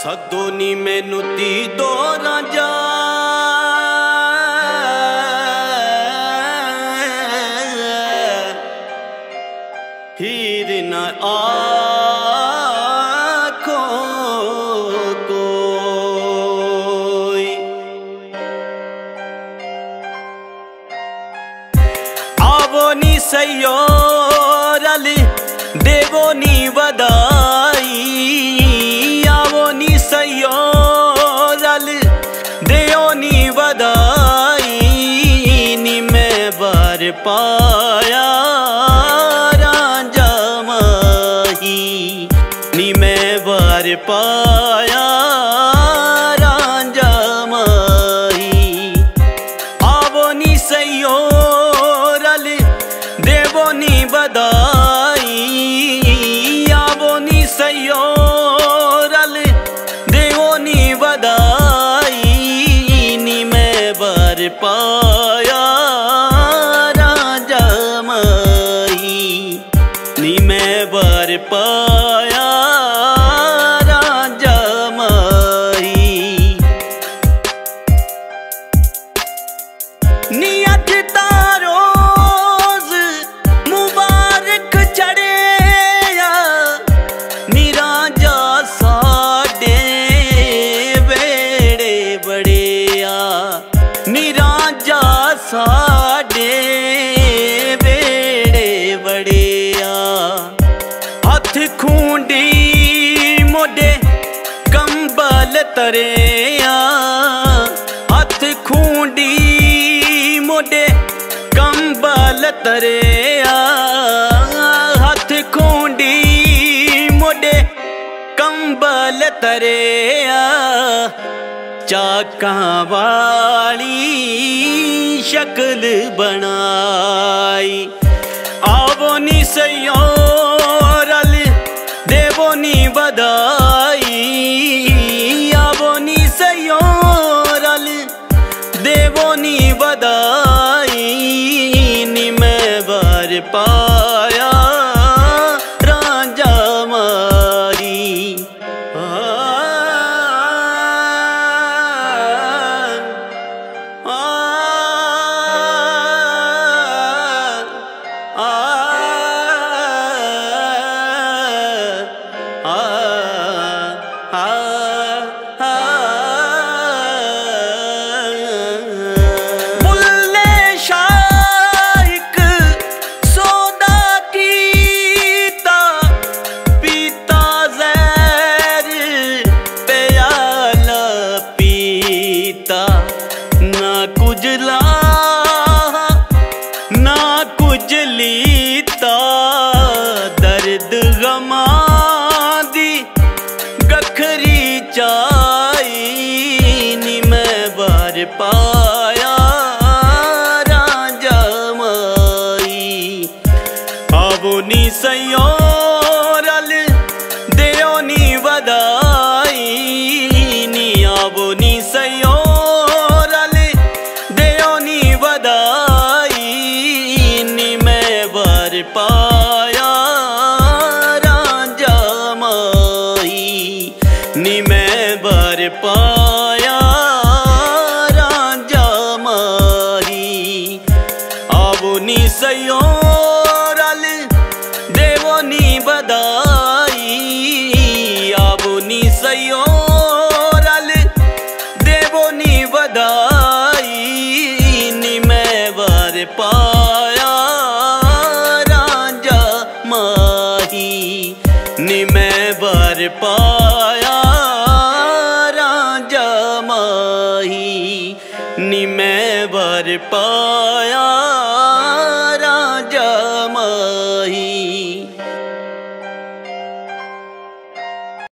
सदो नी मैनू ती दो राजा हीर न आखो कोई। आवो नी सयो रल देवो नी बधाई, आवो नी सयो रल देओ नी बधाई। नी मैं बार पाया रांझा माही, नी मैं बार पाया रांझा माही। आवो नी सयो रल देवो नी बधाई, आवो नी सयो रल देवो नी बधाई। नी मैं बार पाया रांझा माही, नी मैं बार पाया रांझा माही। नी अज तारोज मुबारक चढ़ेया, नी रांझा साडे वेड़े बड़ेया, नी रांझा साडे वेड़े बड़ेया। हथ खूंडी मोडे कंबल तरेया, हथ खूंडी मोडे कंबल तरेया, हथ खूंडी मोडे कंबल तरेया। चाकां वाली शक्ल बनाई, आवो नी सयो रल देवो नी बधाई, आवो नी सयो रल देवो नी बधाई। नी मैं बार पाया रांझा माही। ना कुछ लाहा ना कुछ लीता, दर्द गमा दी गखरी चाई। नी मैं बार पाया रांझा माही। आवो नी सयो रल देओ नी बधाई, नी आवो नी सयो पाया रांझा माही। नी मैं बार पाया रांझा माही। आवो नी सयो रल देवो नी बधाई, आवो नी सयो रल देवो नी बधाई। नी मैं बार पाया नी मैं बार पाया रांझा माही, नी मैं बार पाया